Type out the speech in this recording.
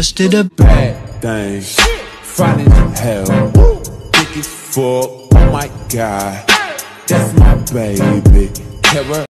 just did a bad thing, fine as hell, thick as fuck, oh my god, that's my baby, Terror.